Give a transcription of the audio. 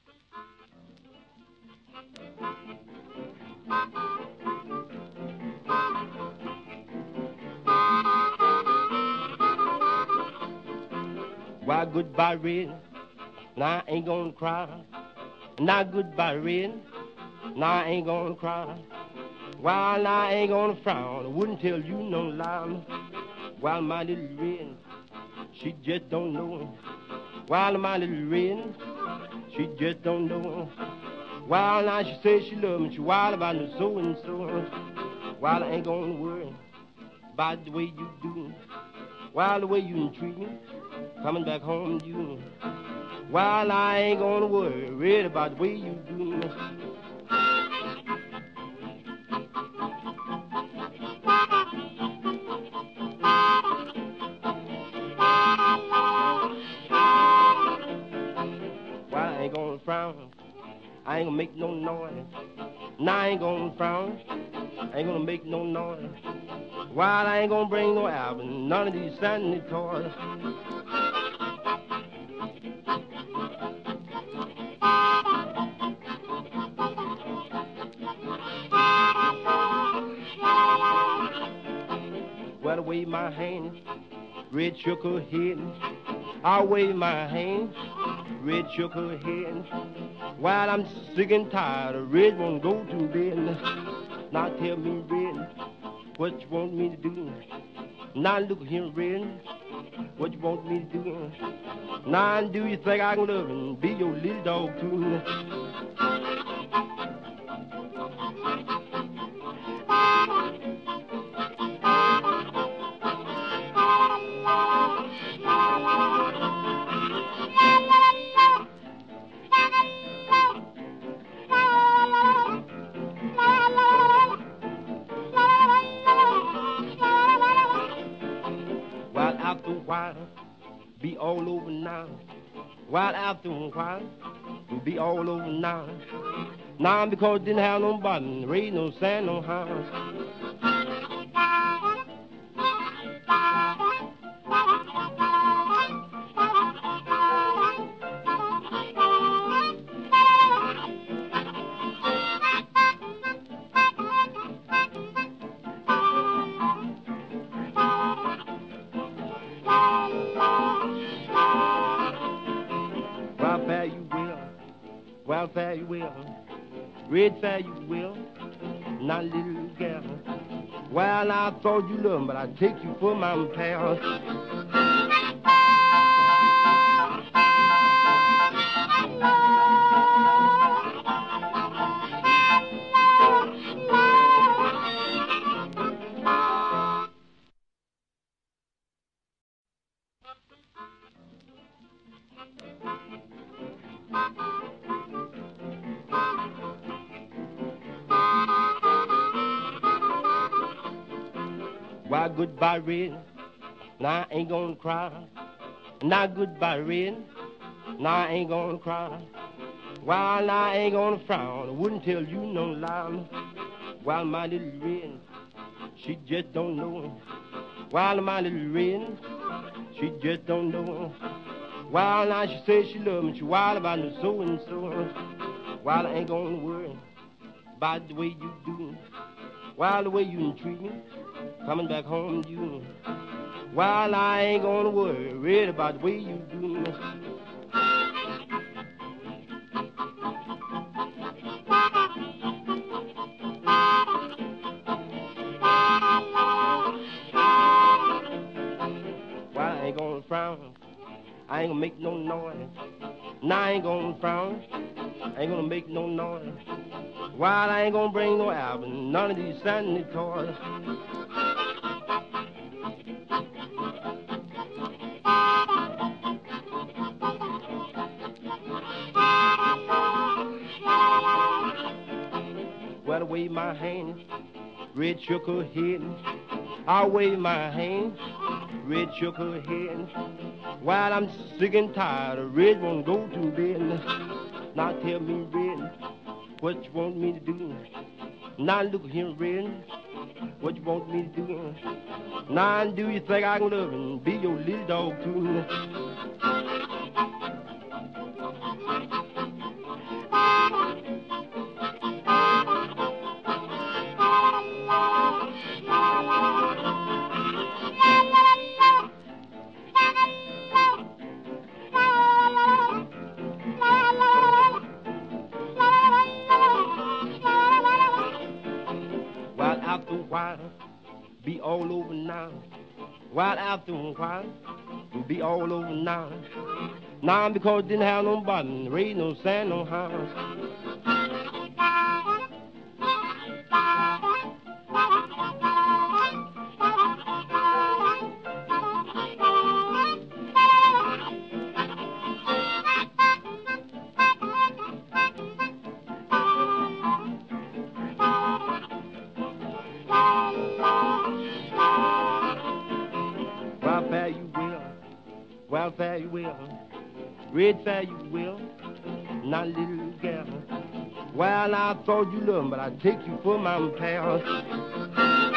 Why goodbye, red? Now I ain't gonna cry. Now goodbye, red. Now I ain't gonna cry. While I ain't gonna frown, I wouldn't tell you no lie. While my little red, she just don't know. While my little red, she just don't know. While now she says she love me, she wild about the so and so. While I ain't gonna worry about the way you do. While the way you treat me, coming back home to you. While I ain't gonna worry about the way you do. While I ain't gonna frown, I ain't gonna make no noise. Now I ain't gonna frown, I ain't gonna make no noise. While I ain't gonna bring no album, none of these Sunday toys. Well, I wave my hand, Red shook her head. I wave my hand, Red shook her head. While I'm sick and tired, Red won't go to bed. Now tell me, Red, what you want me to do? Now look here, Red, what you want me to do? Now do you think I can love and be your little dog too? While after a while, be all over now. While after a while, be all over now. Now because didn't have no bottom, raise no sand, no house. Well, fare you will, well, fare you will, Red fare you will, not little girl. Well, I thought you loved me, but I take you for my pal. Why goodbye, Red? Now I ain't gonna cry. Now goodbye, Red. Now I ain't gonna cry. While I ain't gonna frown, I wouldn't tell you no lie. While my little Red, she just don't know. While my little Red, she just don't know. While now she says she love me, she wild about the so and so. While I ain't gonna worry about the way you do. While the way you treat me, coming back home to you. While I ain't gonna worry about the way you do. While I ain't gonna frown, I ain't gonna make no noise. Now I ain't gonna frown, I ain't gonna make no noise. While I ain't gonna bring no album, none of these Sunday toys. Well, I wave my hand, Red shook her head. I wave my hand, Red shook her head. While I'm sick and tired, Red won't go to bed. Now tell me, Red, what you want me to do? Now look here, Red, what you want me to do? Now do you think I can love and be your little dog too? while, be all over now. While after a while, be all over now. Now because didn't have no bottom, raise no sand, no house. Welfare you will, welfare you will, red fare you will, not little girl. Well, I thought you loved, but I take you for my pal.